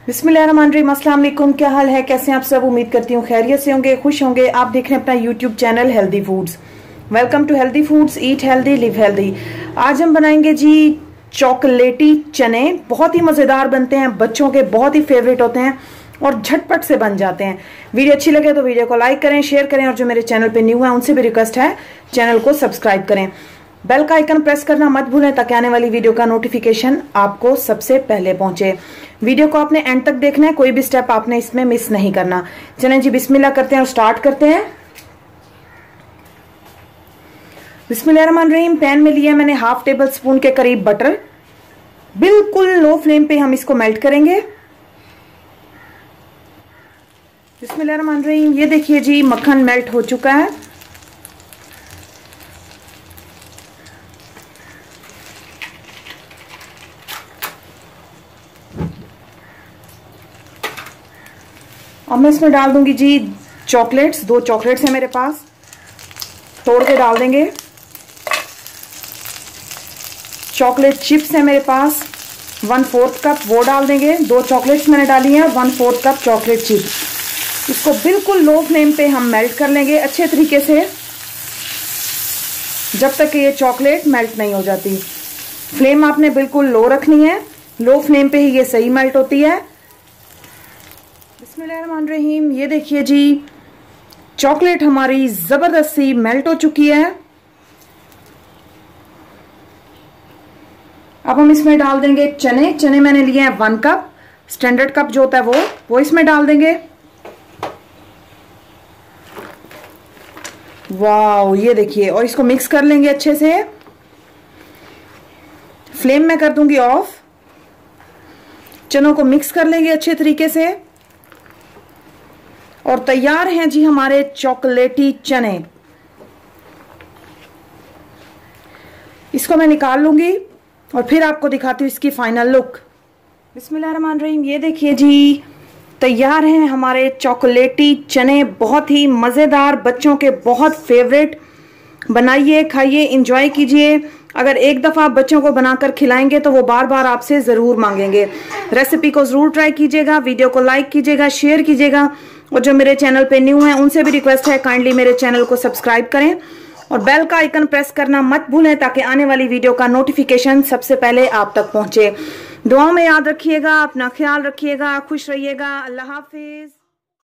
बिस्मिल्लाहिर्रहमानिर्रहीम। अस्सलाम वालेकुम। क्या हाल है, कैसे हैं आप सब? उम्मीद करती हूँ खैरियत से होंगे, खुश होंगे। आप देख रहे हैं अपना YouTube channel healthy foods. Welcome to healthy foods, eat healthy live healthy. आज हम बनाएंगे जी चॉकलेटी चने। बहुत ही मजेदार बनते हैं, बच्चों के बहुत ही फेवरेट होते हैं और झटपट से बन जाते हैं। वीडियो अच्छी लगे तो वीडियो को लाइक करें, शेयर करें और जो मेरे चैनल पे न्यू है उनसे भी रिक्वेस्ट है चैनल को सब्सक्राइब करें। बेल का आइकन प्रेस करना मत भूलें ताकि आने वाली वीडियो का नोटिफिकेशन आपको सबसे पहले पहुंचे। वीडियो को आपने एंड तक देखना है, कोई भी स्टेप आपने इसमें मिस नहीं करना। चलें जी बिस्मिल्लाह करते हैं और स्टार्ट करते हैं। बिस्मिल्लाहिर्रहमानिर्रहीम। पैन में लिया मैंने हाफ टेबल स्पून के करीब बटर। बिल्कुल लो फ्लेम पे हम इसको मेल्ट करेंगे। बिस्मिल्लाहिर्रहमानिर्रहीम। ये देखिए जी मक्खन मेल्ट हो चुका है। अब मैं इसमें डाल दूंगी जी चॉकलेट्स। 2 चॉकलेट्स हैं मेरे पास, तोड़ के डाल देंगे। चॉकलेट चिप्स है मेरे पास 1/4 कप, वो डाल देंगे। 2 चॉकलेट्स मैंने डाली हैं, 1/4 कप चॉकलेट चिप्स। इसको बिल्कुल लो फ्लेम पे हम मेल्ट कर लेंगे अच्छे तरीके से, जब तक कि ये चॉकलेट मेल्ट नहीं हो जाती। फ्लेम आपने बिल्कुल लो रखनी है, लो फ्लेम पे ही ये सही मेल्ट होती है। बिस्मिल्लाहिर्रहमानिर्रहीम। ये देखिए जी चॉकलेट हमारी जबरदस्त सी मेल्ट हो चुकी है। अब हम इसमें डाल देंगे चने। चने मैंने लिए हैं 1 कप, स्टैंडर्ड कप जो होता है वो इसमें डाल देंगे। वाओ, ये देखिए, और इसको मिक्स कर लेंगे अच्छे से। फ्लेम मैं कर दूंगी ऑफ। चनों को मिक्स कर लेंगे अच्छे तरीके से और तैयार हैं जी हमारे चॉकलेटी चने। इसको मैं निकाल लूंगी और फिर आपको दिखाती हूँ इसकी फाइनल लुक। बिस्मिल्लाहिर्रहमानिर्रहीम। ये देखिए जी तैयार हैं हमारे चॉकलेटी चने, बहुत ही मजेदार, बच्चों के बहुत फेवरेट। बनाइए, खाइए, इंजॉय कीजिए। अगर एक दफा आप बच्चों को बनाकर खिलाएंगे तो वो बार बार आपसे जरूर मांगेंगे। रेसिपी को जरूर ट्राई कीजिएगा, वीडियो को लाइक कीजिएगा, शेयर कीजिएगा और जो मेरे चैनल पे न्यू है उनसे भी रिक्वेस्ट है काइंडली मेरे चैनल को सब्सक्राइब करें और बेल का आइकन प्रेस करना मत भूलें ताकि आने वाली वीडियो का नोटिफिकेशन सबसे पहले आप तक पहुंचे। दुआओं में याद रखिएगा, अपना ख्याल रखिएगा, खुश रहिएगा। अल्लाह हाफिज।